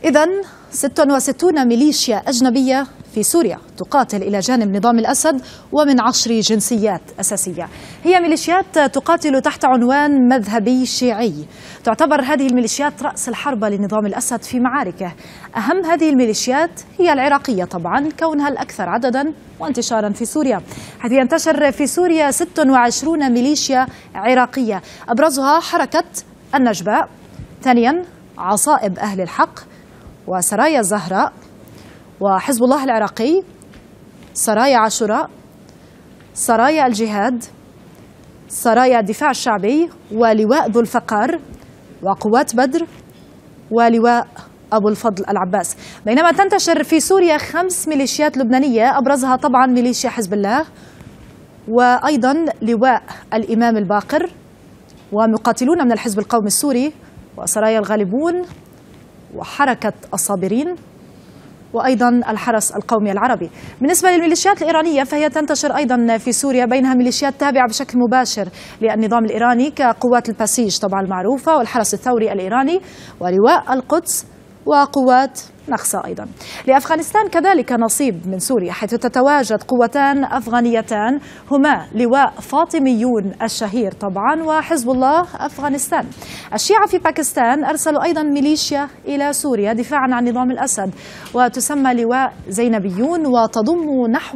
إذن 66 ميليشيا أجنبية في سوريا تقاتل إلى جانب نظام الأسد ومن 10 جنسيات أساسية. هي ميليشيات تقاتل تحت عنوان مذهبي شيعي. تعتبر هذه الميليشيات رأس الحربة لنظام الأسد في معاركه. أهم هذه الميليشيات هي العراقية طبعا، كونها الأكثر عددا وانتشارا في سوريا، حيث ينتشر في سوريا 26 ميليشيا عراقية، أبرزها حركة النجباء، ثانيا عصائب أهل الحق، وسرايا الزهراء، وحزب الله العراقي، سرايا عاشوراء، سرايا الجهاد، سرايا الدفاع الشعبي، ولواء ذو الفقار، وقوات بدر، ولواء أبو الفضل العباس. بينما تنتشر في سوريا 5 ميليشيات لبنانية، أبرزها طبعا ميليشيا حزب الله، وأيضا لواء الإمام الباقر، ومقاتلون من الحزب القومي السوري، وسرايا الغالبون، وحركة الصابرين، وأيضا الحرس القومي العربي. بالنسبة للميليشيات الإيرانية فهي تنتشر أيضا في سوريا، بينها ميليشيات تابعة بشكل مباشر للنظام الإيراني كقوات الباسيج طبعا المعروفة، والحرس الثوري الإيراني، ولواء القدس، وقوات نخسة. أيضا لأفغانستان كذلك نصيب من سوريا، حيث تتواجد قوتان أفغانيتان هما لواء فاطميون الشهير طبعا وحزب الله أفغانستان. الشيعة في باكستان أرسلوا أيضا ميليشيا إلى سوريا دفاعا عن نظام الأسد، وتسمى لواء زينبيون، وتضم نحو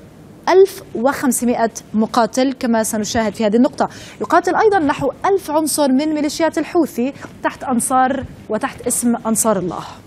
1500 مقاتل كما سنشاهد في هذه النقطة. يقاتل أيضا نحو 1000 عنصر من ميليشيات الحوثي تحت أنصار وتحت اسم أنصار الله.